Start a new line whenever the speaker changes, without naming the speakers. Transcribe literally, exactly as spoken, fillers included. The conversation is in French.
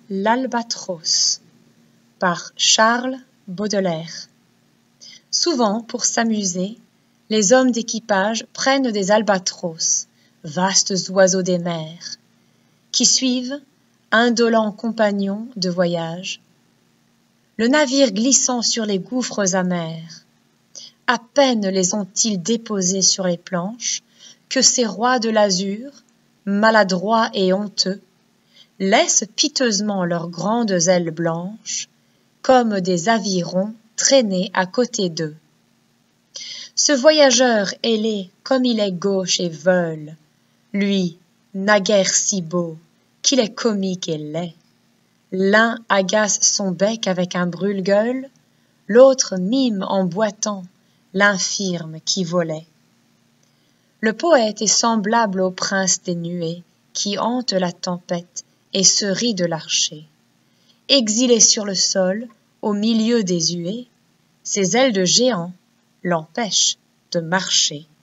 L'Albatros par Charles Baudelaire. Souvent, pour s'amuser, les hommes d'équipage prennent des albatros, vastes oiseaux des mers, qui suivent, indolents compagnons de voyage, le navire glissant sur les gouffres amers. À peine les ont-ils déposés sur les planches que ces rois de l'azur, maladroits et honteux, laissent piteusement leurs grandes ailes blanches, comme des avirons traîner à côté d'eux. Ce voyageur ailé comme il est gauche et veule, lui, naguère si beau, qu'il est comique et laid. L'un agace son bec avec un brûle-gueule, l'autre mime en boitant l'infirme qui volait. Le poète est semblable au prince des nuées qui hante la tempête et se rit de l'archer. Exilé sur le sol, au milieu des huées, ses ailes de géant l'empêchent de marcher.